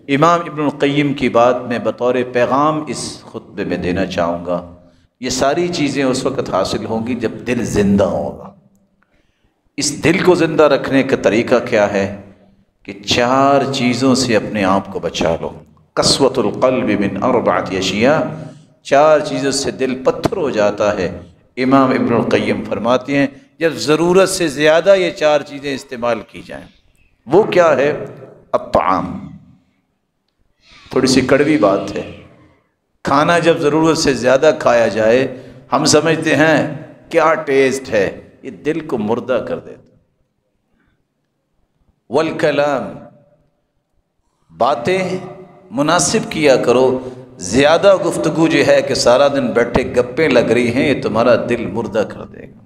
امام ابن القیم کی بات میں بطور پیغام اس خطبے میں دینا چاہوں گا۔ یہ ساری چیزیں اس وقت حاصل ہوں گی جب دل زندہ ہوگا۔ اس دل کو زندہ رکھنے کا طریقہ کیا ہے کہ 4 چیزوں سے اپنے آپ کو بچا لو۔ قسوۃ القلب من 4 اشیاء، 4 چیزوں سے دل پتھر ہو جاتا ہے۔ امام ابن القیم فرماتے ہیں جب ضرورت سے زیادہ یہ 4 چیزیں استعمال کی جائیں۔ وہ کیا ہے؟ الطعام۔ تھوڑی سی کڑوی بات ہے، کھانا جب ضرورت سے زیادہ کھایا جائے ہم سمجھتے ہیں کیا ٹیسٹ ہے، یہ دل کو مردہ کر دیتا۔ والکلام، باتیں مناسب کیا کرو۔ زیادہ گفتگو جو ہے کہ سارا دن بیٹھے گپیں لگ رہی ہیں، یہ تمہارا دل مردہ کر دے گا۔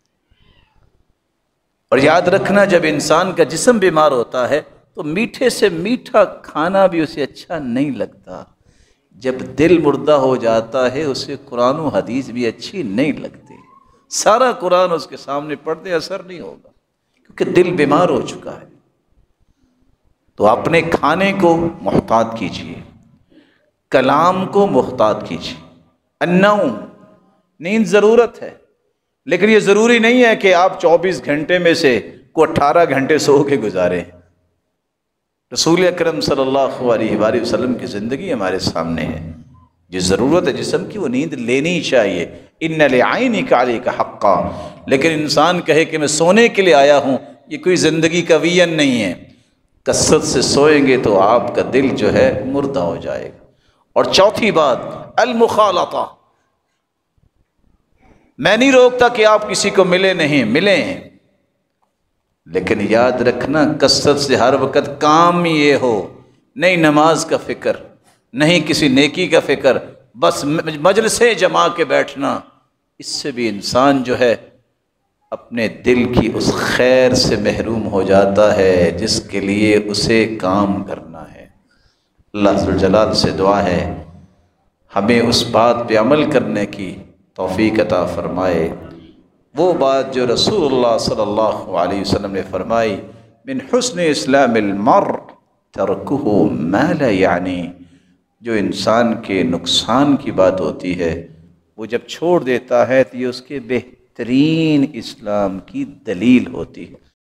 اور یاد رکھنا جب انسان کا جسم بیمار ہوتا ہے تو میٹھے سے میٹھا کھانا بھی اسے اچھا نہیں لگتا۔ جب دل مردہ ہو جاتا ہے اسے قرآن و حدیث بھی اچھی نہیں لگتی۔ سارا قرآن اس کے سامنے پڑھتے اثر نہیں ہوگا کیونکہ دل بیمار ہو چکا ہے۔ تو اپنے کھانے کو محتاط کیجیے، کلام کو محتاط کیجیے۔ النوم، نیند ضرورت ہے، لیکن یہ ضروری نہیں ہے کہ آپ 24 گھنٹے میں سے کو 18 گھنٹے سو کے گزاریں۔ رسول اکرم صلی اللہ علیہ وآلہ وسلم کی زندگی ہمارے سامنے ہے۔ جو ضرورت ہے جسم کی وہ نیند لینی چاہیے۔ ان لعینک علیک حقا، لیکن انسان کہے کہ میں سونے کے لیے آیا ہوں، یہ کوئی زندگی کا ویژن نہیں ہے۔ کثرت سے سوئیں گے تو آپ کا دل جو ہے مردہ ہو جائے گا۔ اور چوتھی بات المخالطہ، میں نہیں روکتا کہ آپ کسی کو ملیں، لیکن یاد رکھنا کثرت سے ہر وقت کام یہ ہو، نہیں نماز کا فکر، نہیں کسی نیکی کا فکر، بس مجلسیں جما کے بیٹھنا، اس سے بھی انسان جو ہے اپنے دل کی اس خیر سے محروم ہو جاتا ہے جس کے لیے اسے کام کرنا ہے۔ اللہ ذوالجلال سے دعا ہے ہمیں اس بات پہ عمل کرنے کی توفیق عطا فرمائے، وہ بات جو رسول اللہ صلی اللہ علیہ وسلم نے فرمائی، من حسن اسلام المرء ترکہ ما لا یعنی، جو انسان کے نقصان کی بات ہوتی ہے وہ جب چھوڑ دیتا ہے تو یہ اس کے بہترین اسلام کی دلیل ہوتی ہے۔